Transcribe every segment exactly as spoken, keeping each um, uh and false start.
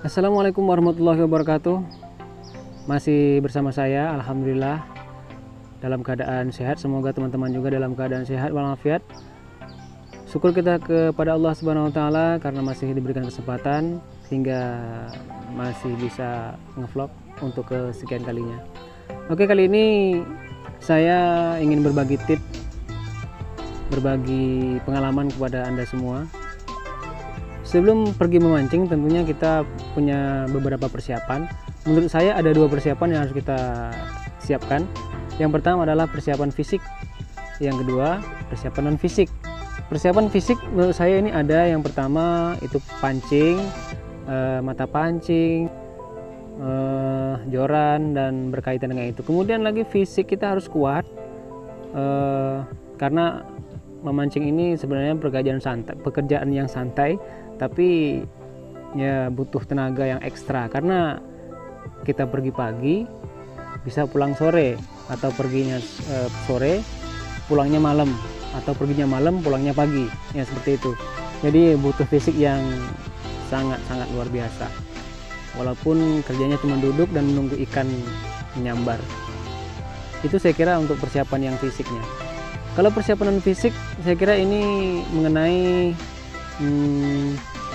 Assalamualaikum warahmatullahi wabarakatuh. Masih bersama saya, alhamdulillah dalam keadaan sehat. Semoga teman-teman juga dalam keadaan sehat walafiat. Syukur kita kepada Allah Subhanahu wa taala karena masih diberikan kesempatan hingga masih bisa ngevlog untuk kesekian kalinya. Oke, kali ini saya ingin berbagi tips, berbagi pengalaman kepada Anda semua. Sebelum pergi memancing tentunya kita punya beberapa persiapan. Menurut saya ada dua persiapan yang harus kita siapkan. Yang pertama adalah persiapan fisik, yang kedua persiapan non fisik. Persiapan fisik menurut saya ini ada, yang pertama itu pancing, eh, mata pancing, eh, joran dan berkaitan dengan itu. Kemudian lagi fisik kita harus kuat, eh, karena memancing ini sebenarnya pekerjaan santai, pekerjaan yang santai, tapi ya butuh tenaga yang ekstra karena kita pergi pagi bisa pulang sore, atau perginya e, sore pulangnya malam, atau perginya malam pulangnya pagi, ya seperti itu. Jadi butuh fisik yang sangat-sangat luar biasa, walaupun kerjanya cuma duduk dan menunggu ikan menyambar. Itu saya kira untuk persiapan yang fisiknya. Kalau persiapan non fisik, saya kira ini mengenai hmm,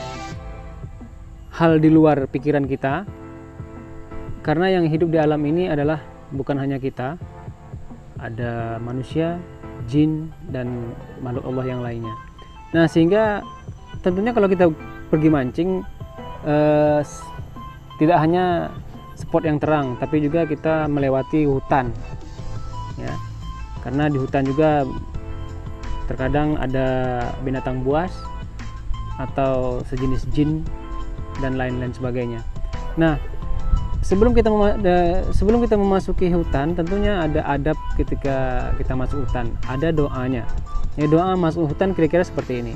hal di luar pikiran kita, karena yang hidup di alam ini adalah bukan hanya kita, ada manusia, jin, dan makhluk Allah yang lainnya. Nah, sehingga tentunya kalau kita pergi mancing eh, tidak hanya spot yang terang, tapi juga kita melewati hutan, ya. Karena di hutan juga terkadang ada binatang buas atau sejenis jin dan lain-lain sebagainya. Nah, sebelum kita sebelum kita memasuki hutan, tentunya ada adab ketika kita masuk hutan, ada doanya. Ya, doa masuk hutan kira-kira seperti ini.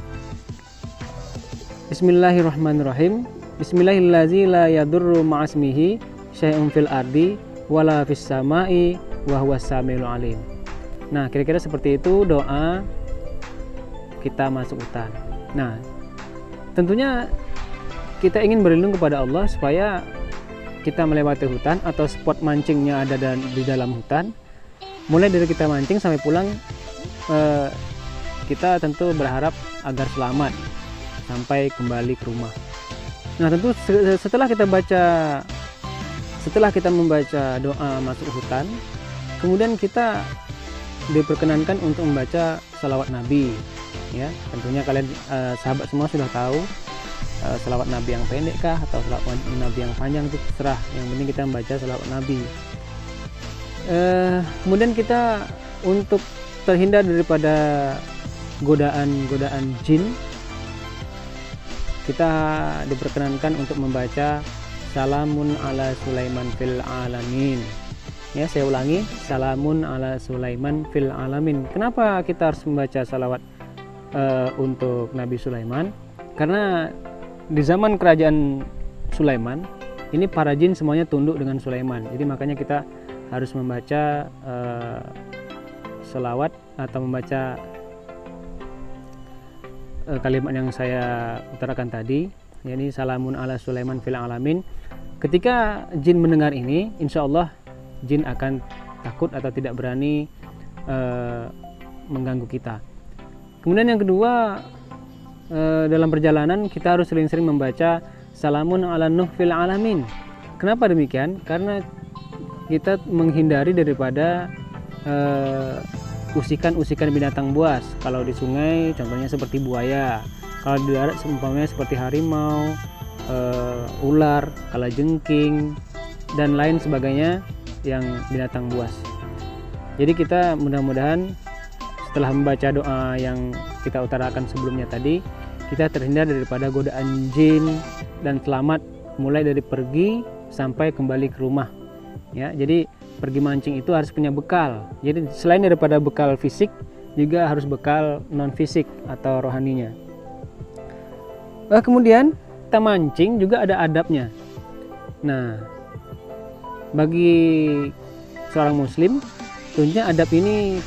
Bismillahirrahmanirrahim. Bismillahirrahmanirrahim. La yadurru ma'asmihi syai'un fil ardi wala fis sama'i wa huwas samiul alim. Nah, kira-kira seperti itu doa kita masuk hutan. Nah, tentunya kita ingin berlindung kepada Allah supaya kita melewati hutan atau spot mancingnya ada di dalam hutan. Mulai dari kita mancing sampai pulang, eh, kita tentu berharap agar selamat sampai kembali ke rumah. Nah, tentu setelah kita baca, setelah kita membaca doa masuk hutan, kemudian kita diperkenankan untuk membaca salawat Nabi, ya. Tentunya kalian eh, sahabat semua sudah tahu eh, salawat Nabi yang pendek kah atau salawat Nabi yang panjang, itu terserah, yang penting kita membaca salawat Nabi. Eh, kemudian kita untuk terhindar daripada godaan-godaan jin, kita diperkenankan untuk membaca salamun ala Sulaiman fil alamin. Ya, saya ulangi, salamun ala Sulaiman fil alamin. Kenapa kita harus membaca salawat uh, untuk Nabi Sulaiman? Karena di zaman kerajaan Sulaiman ini para jin semuanya tunduk dengan Sulaiman. Jadi makanya kita harus membaca uh, salawat atau membaca uh, kalimat yang saya utarakan tadi, yakni salamun ala Sulaiman fil alamin. Ketika jin mendengar ini, insya Allah jin akan takut atau tidak berani uh, mengganggu kita. Kemudian yang kedua, uh, dalam perjalanan kita harus sering-sering membaca salamun ala Nuh fil alamin. Kenapa demikian? Karena kita menghindari daripada uh, usikan-usikan binatang buas. Kalau di sungai contohnya seperti buaya, kalau di darat seumpamanya seperti harimau, uh, ular, kalajengking, dan lain sebagainya yang binatang buas. Jadi kita mudah-mudahan setelah membaca doa yang kita utarakan sebelumnya tadi, kita terhindar daripada godaan jin dan selamat mulai dari pergi sampai kembali ke rumah. Ya, jadi pergi mancing itu harus punya bekal. Jadi selain daripada bekal fisik, juga harus bekal non fisik atau rohaninya. Nah, kemudian kita mancing juga ada adabnya. Nah, bagi seorang muslim tentunya adab ini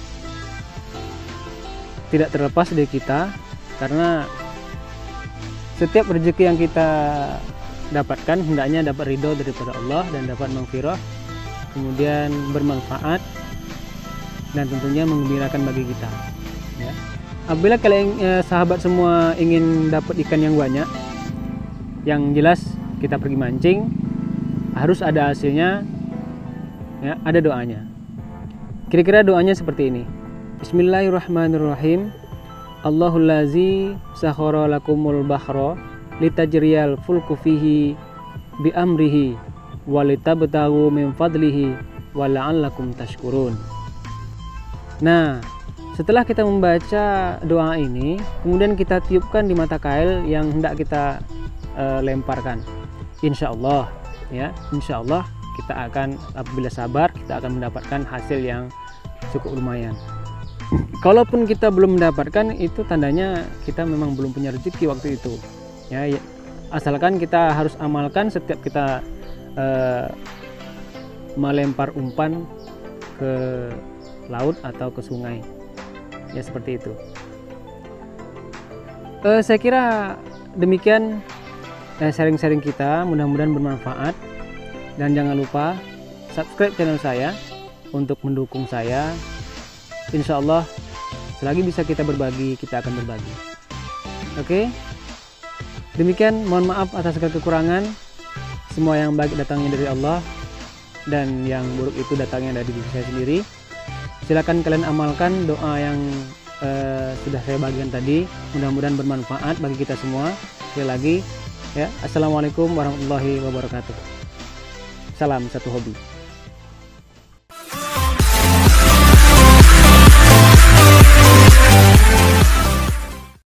tidak terlepas dari kita, karena setiap rezeki yang kita dapatkan hendaknya dapat ridho daripada Allah dan dapat maghfirah, kemudian bermanfaat dan tentunya menggembirakan bagi kita, ya. Apabila kalian eh, sahabat semua ingin dapat ikan yang banyak, yang jelas kita pergi mancing harus ada hasilnya, ya, ada doanya. Kira-kira doanya seperti ini. Bismillahirrahmanirrahim. Allahul lazi sakhara lakumul bahra litajriyal fulku fihi bi amrihi walitabtaghu min fadlihi wa la'allakum tashkurun. Nah, setelah kita membaca doa ini, kemudian kita tiupkan di mata kail yang hendak kita uh, lemparkan. Insya Allah, ya, insya Allah kita akan, apabila sabar, kita akan mendapatkan hasil yang cukup lumayan. Kalaupun kita belum mendapatkan, itu tandanya kita memang belum punya rezeki waktu itu. Ya, ya. Asalkan kita harus amalkan setiap kita uh, melempar umpan ke laut atau ke sungai. Ya, seperti itu. Uh, saya kira demikian sharing-sharing uh, kita, mudah-mudahan bermanfaat. Dan jangan lupa subscribe channel saya untuk mendukung saya. Insya Allah selagi bisa kita berbagi, kita akan berbagi. Oke, demikian, mohon maaf atas segala kekurangan. Semua yang baik datangnya dari Allah, dan yang buruk itu datangnya dari diri saya sendiri. Silakan kalian amalkan doa yang uh, sudah saya bagikan tadi. Mudah-mudahan bermanfaat bagi kita semua. Sekali lagi, ya, assalamualaikum warahmatullahi wabarakatuh. Salam satu hobi.